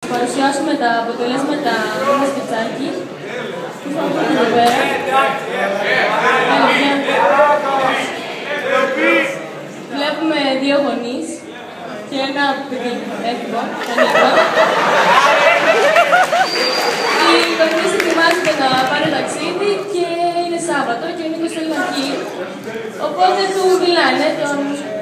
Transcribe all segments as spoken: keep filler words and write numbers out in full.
Παρουσιάσουμε τα αποτελέσματα ενός σκετσάκι. Τι θα πούμε εδώ πέρα. Βλέπουμε δύο γονείς και ένα παιδί έτοιμο, τον Νίκο. Οι γονείς ετοιμάζονται να πάνε ταξίδι και είναι Σάββατο και ο Νίκος θέλει να βγει. Οπότε του μιλάνε τον...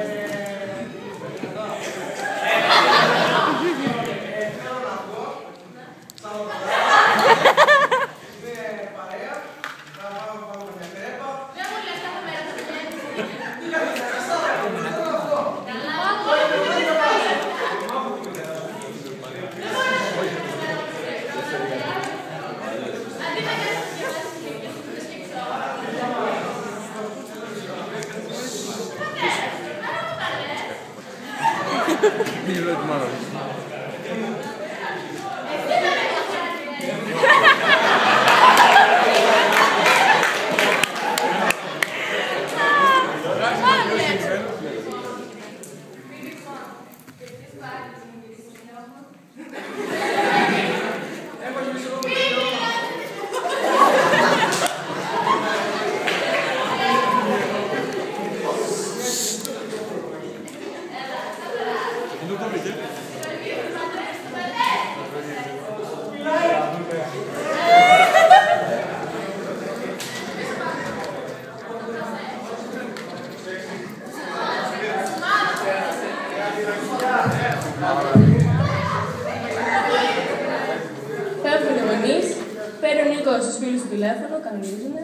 Φεύγουν οι γονείς, παίρνει ο Νίκος στους φίλους του τηλέφωνο, κανονίζουνε.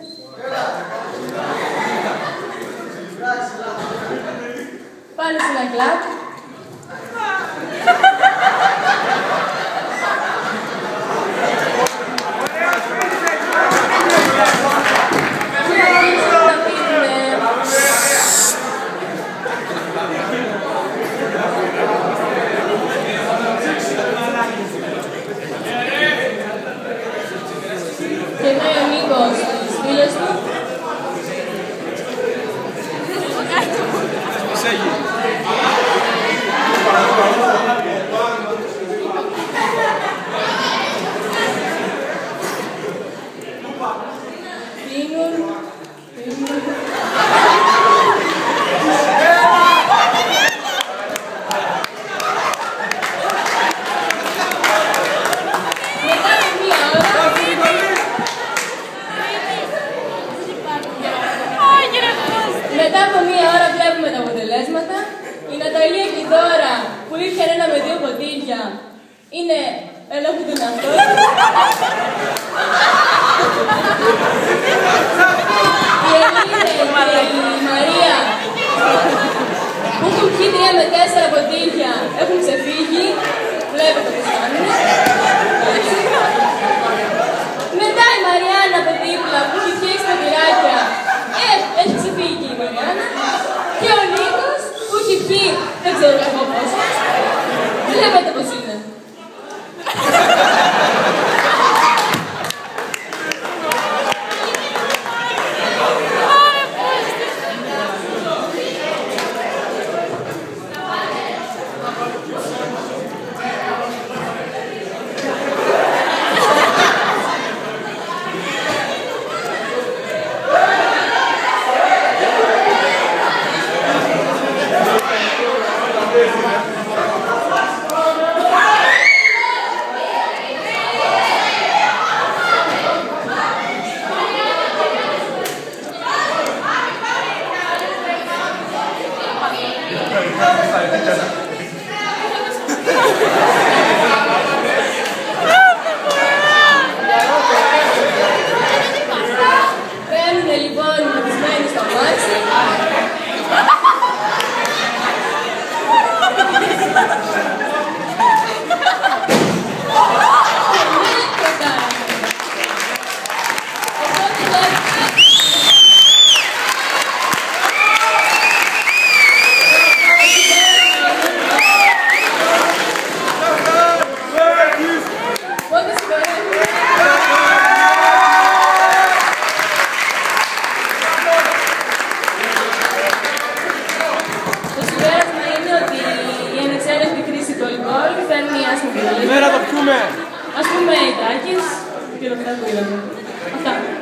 Πάνε σε ένα κλαμπ. Και εδώ ο Νίκος, τους φίλους του. Πίνουν, πίνουν. Μετά από μία ώρα βλέπουμε τα αποτελέσματα. Η Ναταλία και η Δώρα που ήρθαν ένα με δύο ποτήρια είναι ελέγχουν τον εαυτό τους. Η Ελίνα και η Μαρία που έχουν πιει τρία με τέσσερα ποτήρια έχουν ξεφύγει. Βλέπετε πώς κάνουν. Μετά η Μαριάννα από δίπλα που έχει φτιάξει τα τυράκια ε, έχει ξεφύγει η Μαριάννα. Και ο Νίκος που έχει πιει δεν ξέρω εγώ πόσο. Βλέπετε πώς είναι. Παίρνουνε λοιπόν μεθυσμένοι στο μάξι. Οπότε πούμε. Ας πούμε οι Τάκες και το αυτά που είδαμε. Αυτά.